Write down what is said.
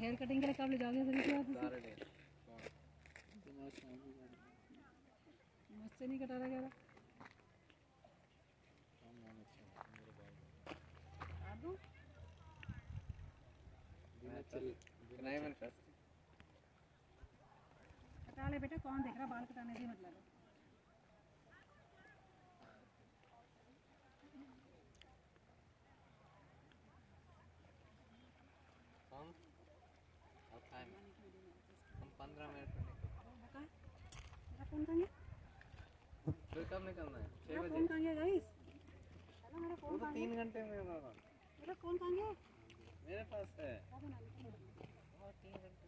Hair cutting के लिए कब ले जाओगे सैटरडे मुझसे नहीं कटा रहा कटा ले बेटा, कौन देख रहा, बाल कटाने से मतलब है। हम 15 मिनट में बता मेरा फोन कहाँ है? फिर कब निकलना है? 6 बजे। फोन कहाँ है गाइस? हेलो, मेरा फोन कहाँ है? 3 घंटे में होगा। मेरा फोन कहाँ है? मेरे पास है। 3 घंटे